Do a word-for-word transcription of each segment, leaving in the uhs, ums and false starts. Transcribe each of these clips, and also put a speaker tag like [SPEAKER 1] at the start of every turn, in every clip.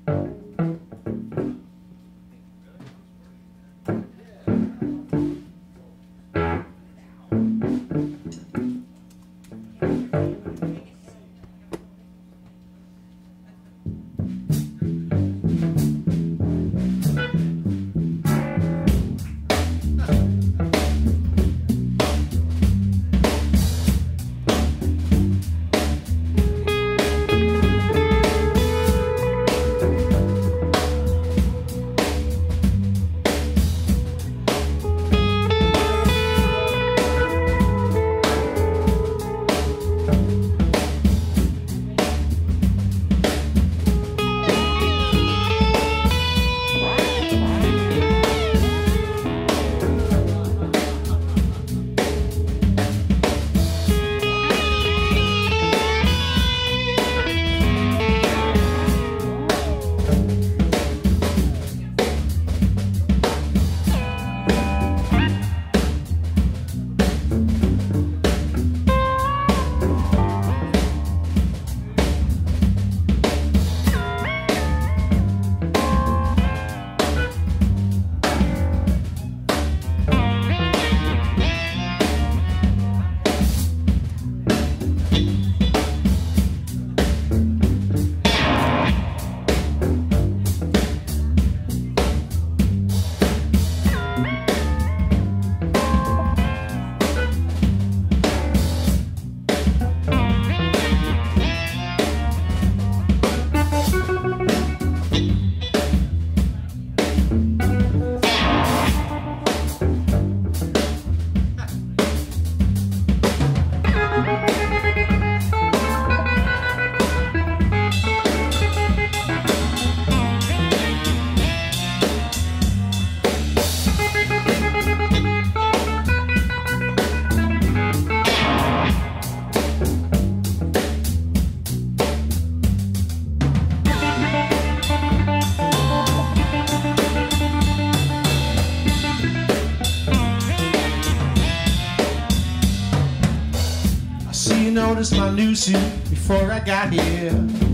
[SPEAKER 1] Noticed my new suit before I got here.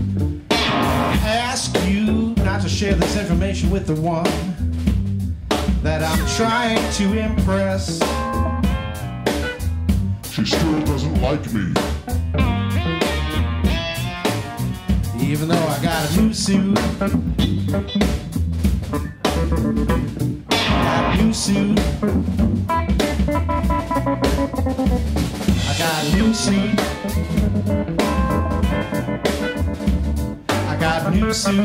[SPEAKER 1] I ask you not to share this information with the one that I'm trying to impress.
[SPEAKER 2] She still doesn't like me,
[SPEAKER 1] even though I got a new suit. Got a new suit. I got a new suit. I got a new suit.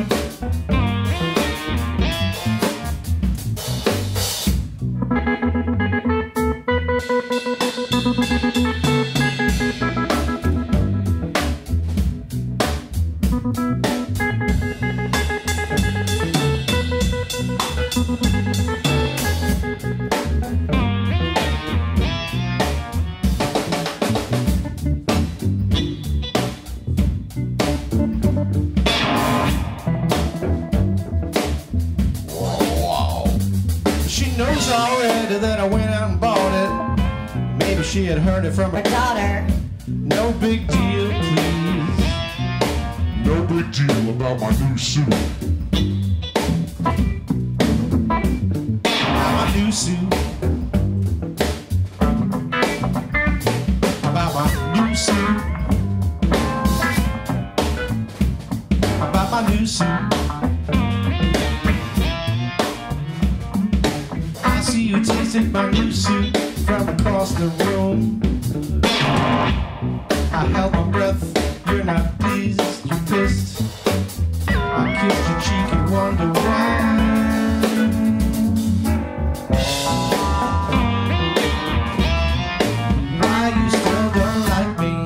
[SPEAKER 1] Already that I went out and bought it. Maybe she had heard it from her
[SPEAKER 3] daughter.
[SPEAKER 1] No big deal, please.
[SPEAKER 2] No big deal about my new suit.
[SPEAKER 1] About my new suit. About my new suit. About my new suit. You tasted my new suit from across the room. I held my breath, you're not pleased, you're pissed. I kissed your cheek and wonder why. Why you still don't like me.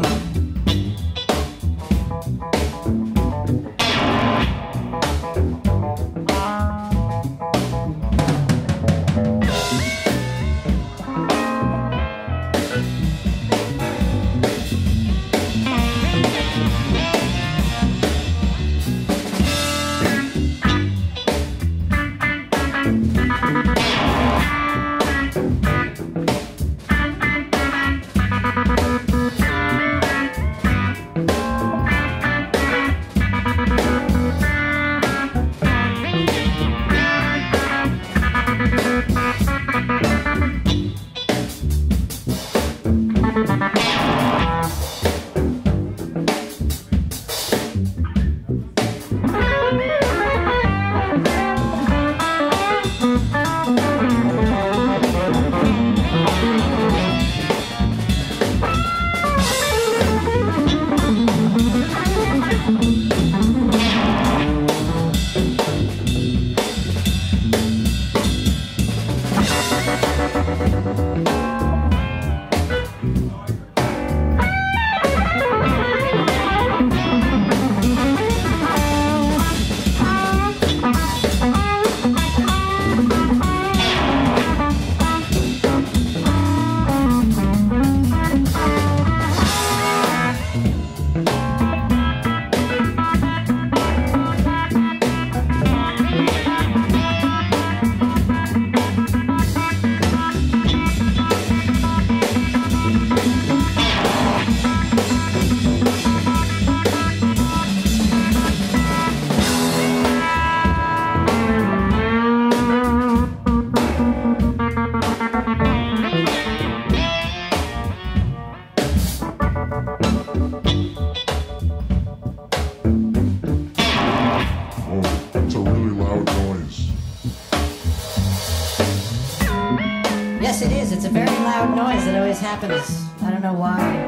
[SPEAKER 3] it's a very loud noise that always happens. I don't know why.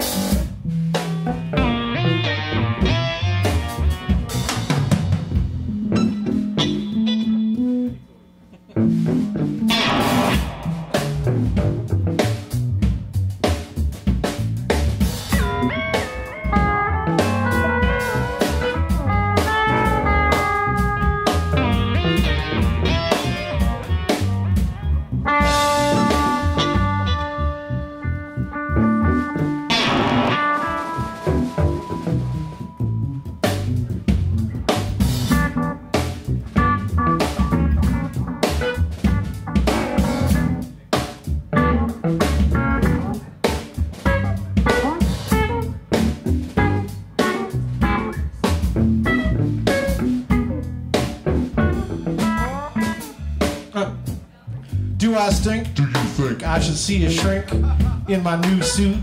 [SPEAKER 1] Do I stink?
[SPEAKER 2] Do you think
[SPEAKER 1] I should see a shrink in my new suit?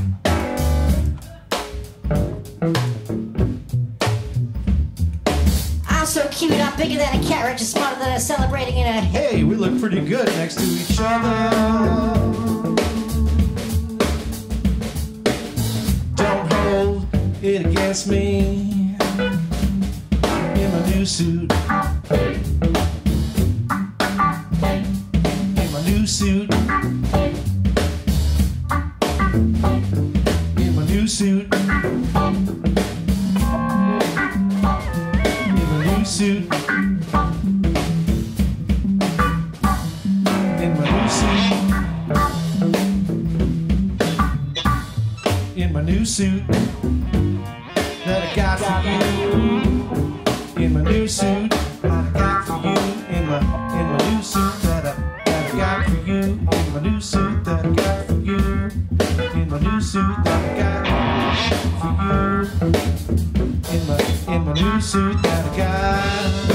[SPEAKER 3] I'm so cute, I'm bigger than a carrot, just smarter than a celebrating in a...
[SPEAKER 1] Hey, we look pretty good next to each other. Don't hold it against me in my new suit. New suit. In my new suit. In my new suit. In my new suit. In my new suit that I got for you. In my new suit that I got for you. In my in my new suit that I got for you, in my new suit that I got for you, in my new suit that I got for you, in my in my new suit that I got.